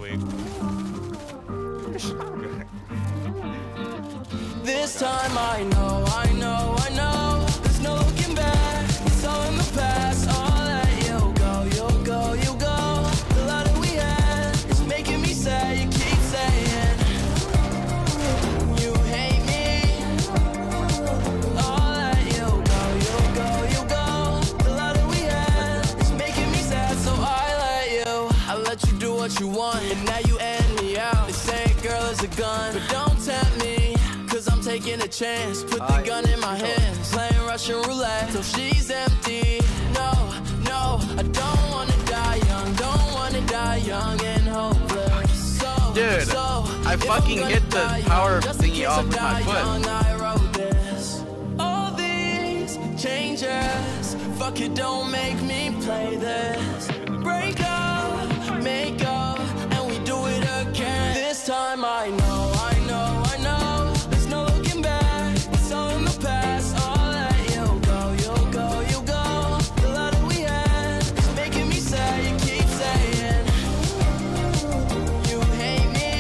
wait. This time I know, there's no looking back. It's all in the past. I'll let you go, you go, you go. The love that we had is making me sad. You keep saying you hate me. I'll let you go, you go, you go. The love that we had is making me sad, so I let you do what you want, and now you end me out. They say a girl is a gun, but don't tempt me, 'cause I'm taking a chance. Put the gun in my hands, playing Russian roulette till she's empty. No, no, I don't wanna die young, don't wanna die young and hopeless. So, dude, I fucking hit the power thingy off with my foot. I wrote this. All these changes, fuck it, don't make me play this. Break up, make up, and we do it again. This time I know, there's no looking back. It's all in the past. I'll let you go, you go, you go. The love that we had is making me sad. You keep saying you hate me.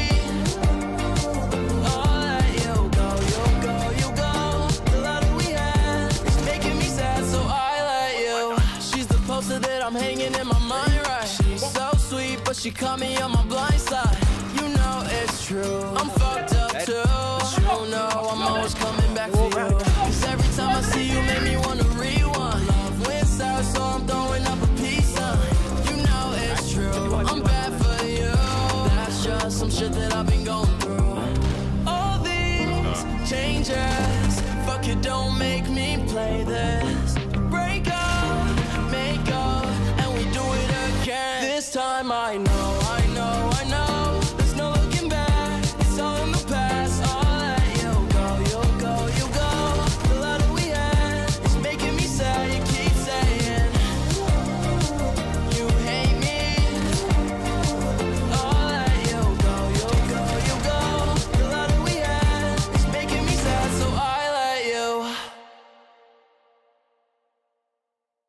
I'll let you go, you go, you go. The love that we had is making me sad, so I let you. She's the poster that I'm hanging in my mind, right? She's so sweet, but she caught me on my blind side. You know it's true, I'm fucked up too. But you know I'm always coming back for you.